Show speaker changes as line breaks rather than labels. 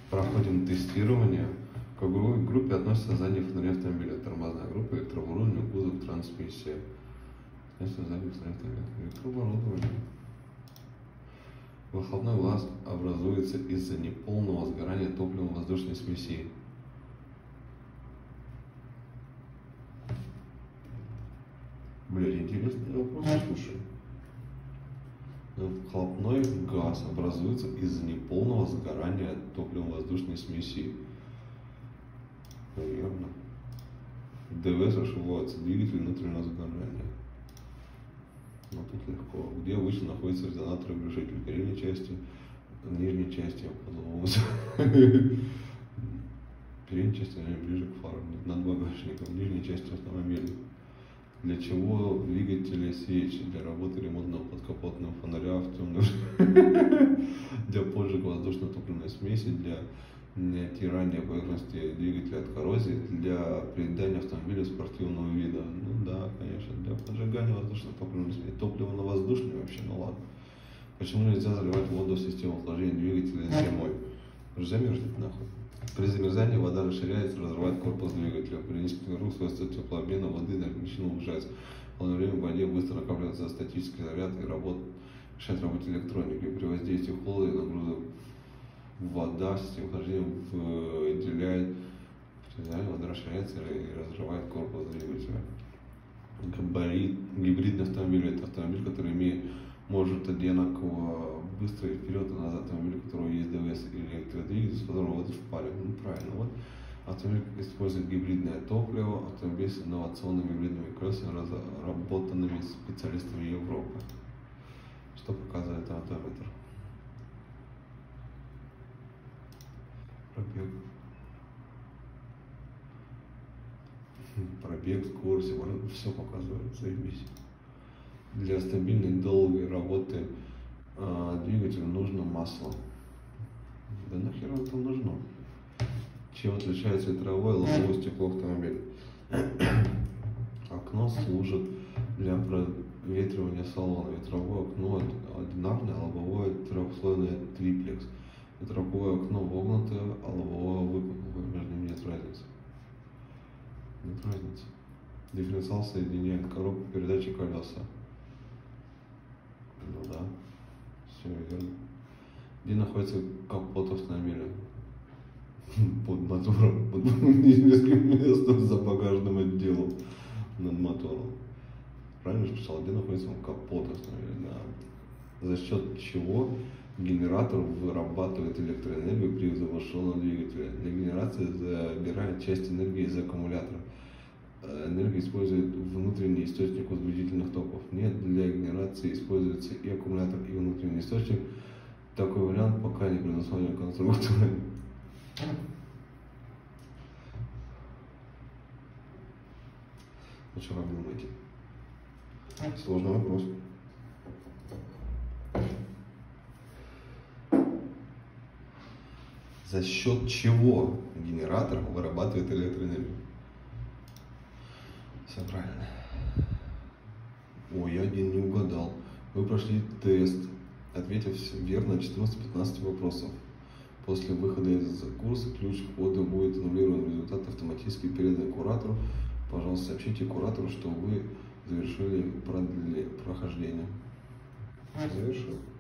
Проходим тестирование. К группе относятся задние фонари автомобиля, тормозная группа, электрооборудование, кузов, трансмиссия. Задние фонари автомобиля, электрооборудование. Выхлопной газ образуется из-за неполного сгорания топливно-воздушной смеси. Блять, интересный вопрос, слушай. Выхлопной газ образуется из-за неполного сгорания топливно-воздушной смеси. Верно. ДВ зашивается двигатель внутреннего сгорания. Ну тут легко. Где обычно находится резонатор и глушитель? В передней части, в нижней части подвоза. В передней части они ближе к фарам, над багажником, в нижней части автомобиля. Для чего двигатели свечи? Для работы ремонтного подкапотного фонаря в темном, для поджига воздушно-топливной смеси, для оттирания поверхности двигателя от коррозии, для придания автомобиля спортивного вида. Ну да, конечно, для поджигания воздушно-топливной смеси. Топливо на воздушный вообще, ну ладно. Почему нельзя заливать воду в систему охлаждения двигателя зимой? Замерзнет нахуй. При замерзании вода расширяется, разрывает корпус двигателя. При низких температурах свойства теплообмена воды начинает улучшаться. В полное время в воде быстро накапливается статический заряд и мешает работе электроники. При воздействии холода и нагрузок вода в системе охлаждения выделяет, вода расширяется и разрывает корпус двигателя. Гибридный автомобиль – это автомобиль, который может одинаково быстро и вперед и назад. Автомобиль, у которого есть ДВС или электродвигатель, с которого воды в паре. Ну правильно, вот. Автомобиль использует гибридное топливо, автомобиль с инновационными гибридными колесами, разработанными специалистами Европы. Что показывает автометр? Пробег, скорость, все показывает, заебись. Для стабильной долгой работы двигателя нужно масло. Да нахер это нужно? Чем отличается ветровое и лобовое стекло автомобиля? Окно служит для проветривания салона. Ветровое окно одинарное, а лобовое трехслойное триплекс. Ветровое окно вогнутое, а лобовое выпуклое. Между ними нет разницы. Нет разницы. Дифференциал соединяет коробку передач и колеса. Ну да, все верно. Где находится капот автомобиля? Под мотором, под нижним местом за багажным отделом над мотором. Правильно же писал, где находится капот автомобиля? Да. За счет чего генератор вырабатывает электроэнергию при заглушенном двигателе? Для генерации забирает часть энергии из аккумулятора. Энергия использует внутренний источник возбудительных токов. Нет, для генерации используется и аккумулятор, и внутренний источник. Такой вариант пока не предусмотрен конструкторами. Ну что, как думаете? Сложный вопрос. За счет чего генератор вырабатывает электроэнергию? Все правильно. Ой, я один не угадал. Вы прошли тест, ответив верно 14-15 вопросов. После выхода из курса ключ входа будет аннулирован, результат автоматически передан куратору. Пожалуйста, сообщите куратору, что вы завершили прохождение. Завершил.